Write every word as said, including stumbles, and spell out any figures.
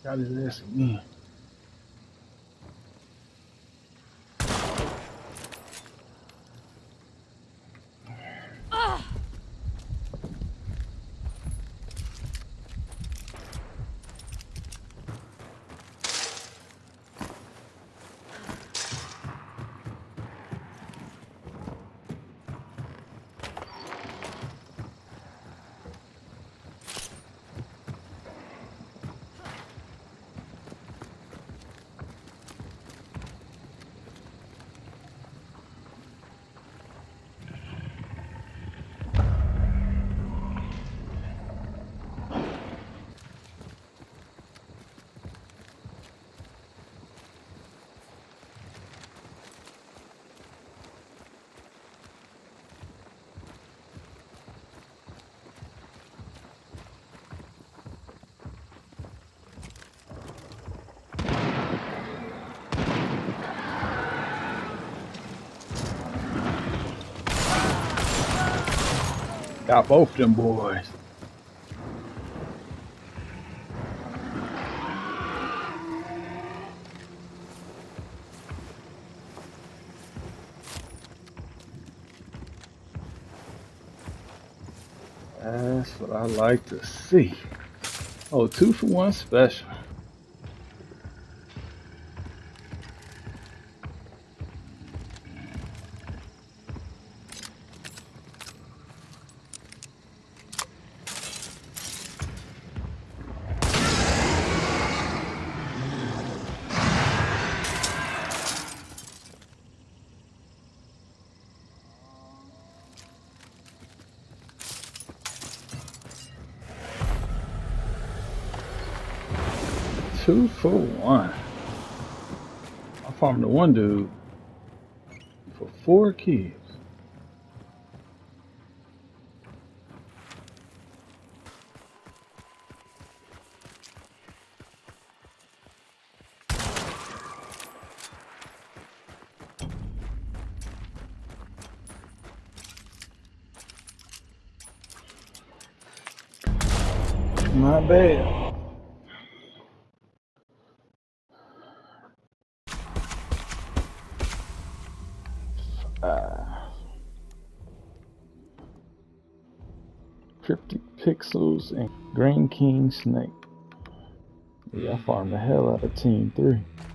Got his ass again. Got both them boys. That's what I like to see. Oh, two for one special. Two for one. I farmed the one dude for four kills. Not bad. Uh, fifty pixels and Green King Snake. Yeah, I farmed the hell out of team three.